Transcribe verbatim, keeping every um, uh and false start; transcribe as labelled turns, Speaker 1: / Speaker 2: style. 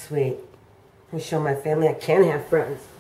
Speaker 1: sweet. I show my family I can have friends.